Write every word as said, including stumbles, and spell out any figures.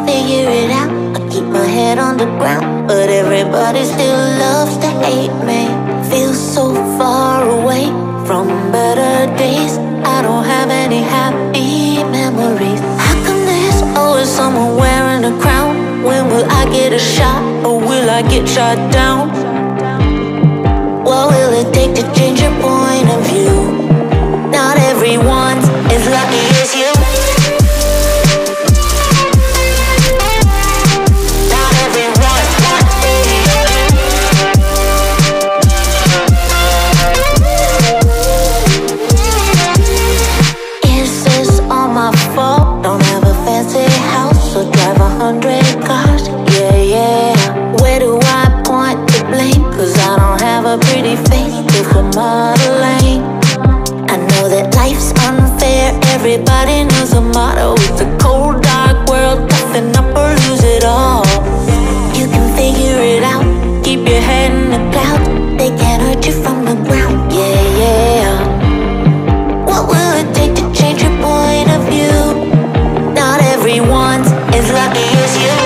figure it out. I keep my head on the ground, but everybody still loves to hate me. Feel so far away from better days. I don't have any happy memories. How come there's always someone wearing a crown? When will I get a shot, or will I get shot down? What will it take to change your point of view? Not everyone's as lucky as you. Not everyone's lucky. Is this all my fault? Don't have a fancy house or drive a hundred cars. Yeah, yeah. Where do I point to blame? Cause I don't have a pretty face to come out of lane. I know that life's unfair, everybody knows the motto. It's a cold, dark world, toughen up or lose it all. You can figure it out, keep your head in the clouds. They can't hurt you from the ground, yeah, yeah. What will it take to change your point of view? Not everyone's as lucky as you.